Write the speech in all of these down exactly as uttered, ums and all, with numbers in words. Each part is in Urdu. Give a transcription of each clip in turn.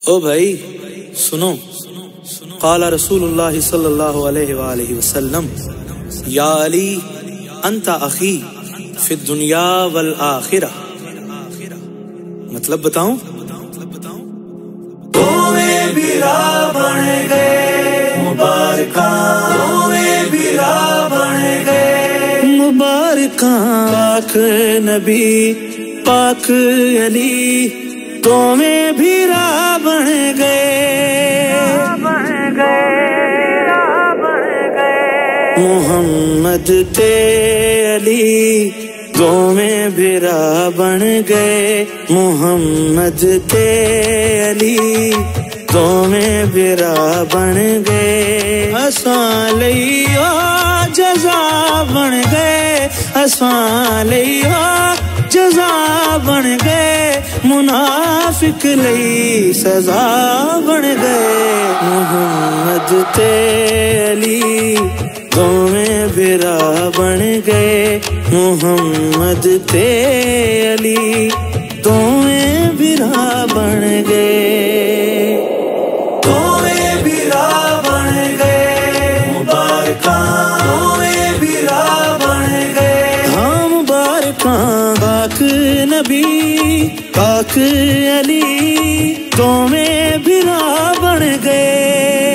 او بھائی سنو، قال رسول اللہ صلی اللہ علیہ وآلہ وسلم یا علی انت اخی فی الدنیا والآخرہ۔ مطلب بتاؤں؟ تمہیں بھی راہ بن گئے مبارکاں، تمہیں بھی راہ بن گئے مبارکاں، پاک نبی پاک علی تمہیں بھی راہ بن گئے محمد تے علی تمہیں بھی راہ بن گئے محمد تے علی تمہیں بھی راہ بن گئے اساں لئیو جزا بن گئے اساں لئیو جزا بن گئے منافق لئی سزا بن گئے محمد تے علی تمہیں بھی راہ بن گئے محمد تے علی تمہیں بھی راہ بن گئے تمہیں بھی راہ بن گئے مبارکاں، تمہیں بھی راہ بن گئے ہاں مبارکاں، پاک نبی پاک علی تمہیں بھی راہ بن گئے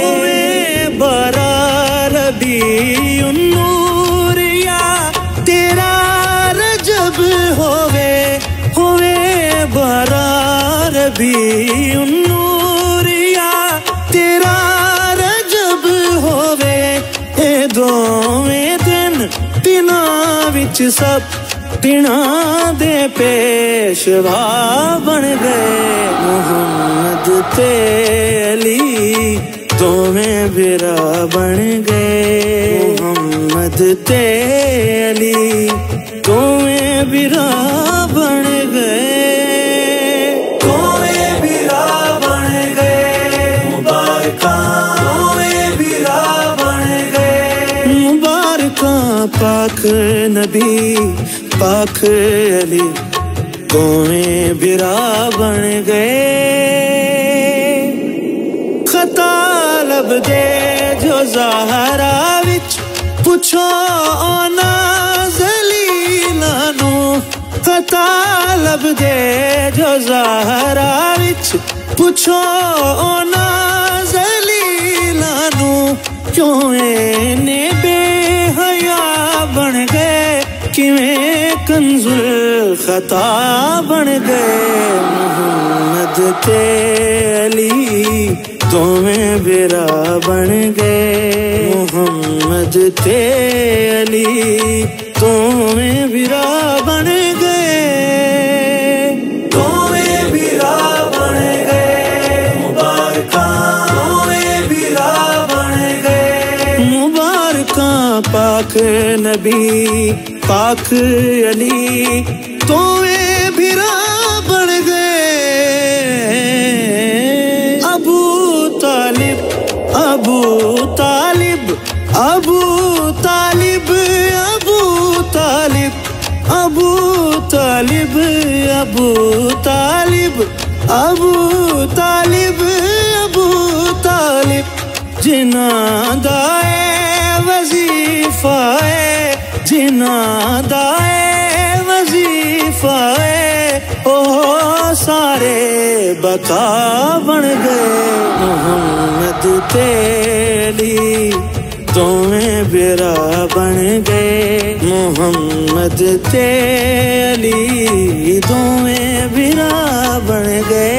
بارہ ربیع النور یا تیرا رجب ہوئے ہوئے بارہ ربیع النور یا تیرا رجب ہوئے اے دوویں دن دناں وچ سب دناں دے پیشوا بن گئے محمد تے علی تمہیں بھی راہ بن گئے محمد تے علی تمہیں بھی راہ بن گئے تمہیں بھی راہ بن گئے مبارکاں، تمہیں بھی راہ بن گئے مبارکاں، پاک نبی پاک علی تمہیں بھی راہ بن گئے خطا لب دے جو زہرا وچ پوچھو اونا ذلیلاں نو خطا لب دے جو زہرا وچ پوچھو اونا ذلیلاں نو کیوں اینے بے حیا بن گئے کیویں کنز الخطا بن گئے محمد تے علی تمہیں بھی راہ بن گئے محمد تے علی تمہیں بھی راہ بن گئے تمہیں بھی راہ بن گئے مبارکاں، تمہیں بھی راہ بن گئے مبارکاں، پاک نبی پاک علی تمہیں بھی راہ بن گئے ابو طالب ابو طالب ابو طالب ابو طالب ابو طالب ابو طالب ابو طالب ابو طالب جنہاں دا اے وظیفہ اے جنہاں دا اے وظیفہ اے اوہ سارے بقا بن گئے محمد تے علی تمہیں بھی راہ بن گئے محمد تے علی تمہیں بھی راہ بن گئے